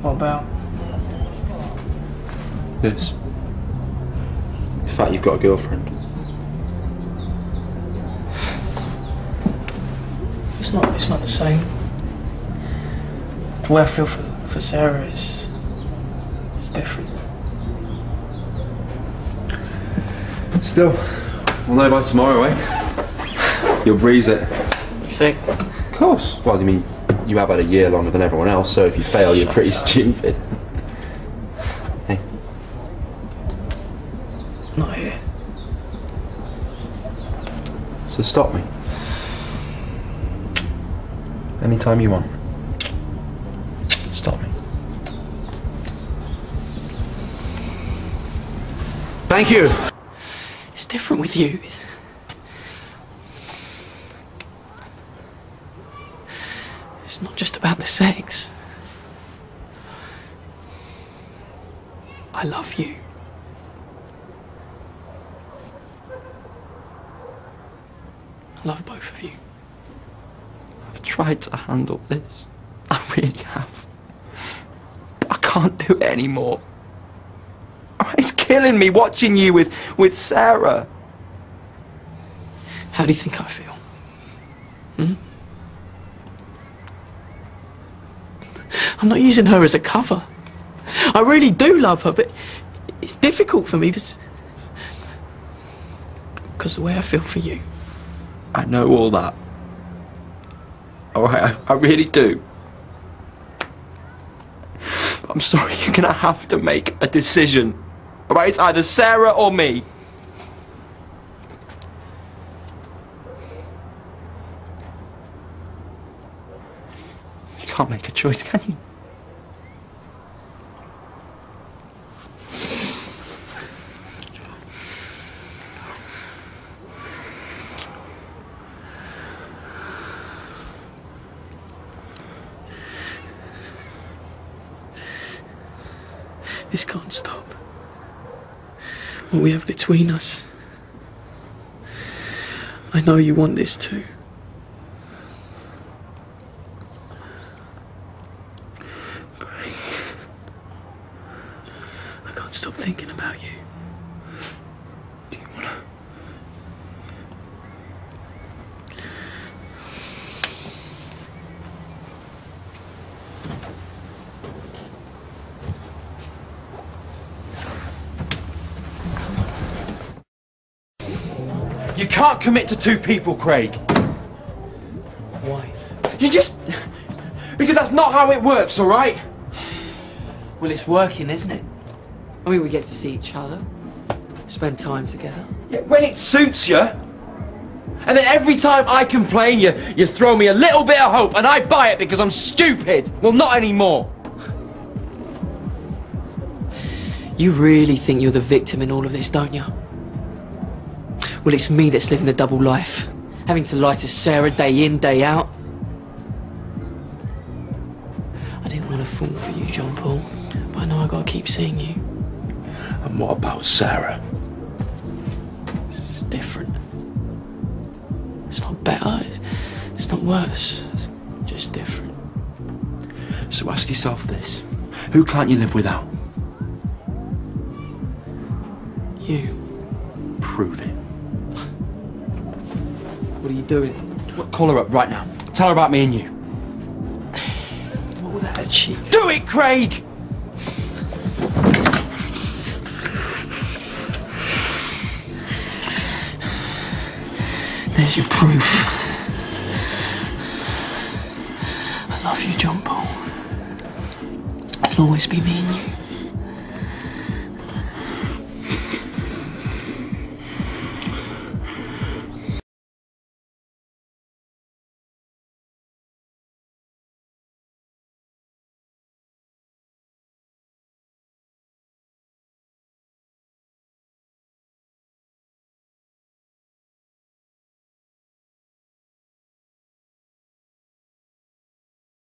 What about? This. The fact you've got a girlfriend. It's not the same. The way I feel for Sarah is different. Still, we'll know by tomorrow, eh? You'll breeze it. You think? Of course. Well, I mean, you have had a year longer than everyone else, so if you fail, you're pretty stupid. Hey. Not here. So stop me. Anytime you want. Stop me. Thank you! It's different with you. It's not just about the sex. I love you. I love both of you. I've tried to handle this. I really have. But I can't do it anymore. It's killing me watching you with Sarah. How do you think I feel? Hmm? I'm not using her as a cover. I really do love her, but it's difficult for me because the way I feel for you. I know all that. Alright, I really do. But I'm sorry, you're gonna have to make a decision. Alright, it's either Sarah or me. You can't make a choice, can you? This can't stop. What we have between us. I know you want this too. Craig. I can't stop thinking about you. Do you wanna? You can't commit to two people, Craig. Why? You just... Because that's not how it works, alright? Well, it's working, isn't it? I mean, we get to see each other, spend time together. Yeah, when it suits you. And then every time I complain, you throw me a little bit of hope and I buy it because I'm stupid. Well, not anymore. You really think you're the victim in all of this, don't you? Well, it's me that's living the double life, having to lie to Sarah day in, day out. I didn't want to fall for you, John Paul, but I know I gotta keep seeing you. And what about Sarah? It's different. It's not better, it's not worse, it's just different. So ask yourself this. Who can't you live without? You. Prove it. What are you doing? Call her up right now. Tell her about me and you. All that shit. Do it, Craig! There's your proof. I love you, John Paul. It'll always be me and you.